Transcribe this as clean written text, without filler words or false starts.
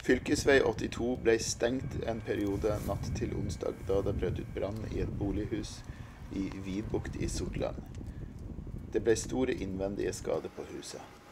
Fylkesvei 82 ble stengt en periode natt til onsdag da det brøt ut brann i et bolighus i Vidbukt i Sortland. Det ble store innvendige skader på huset.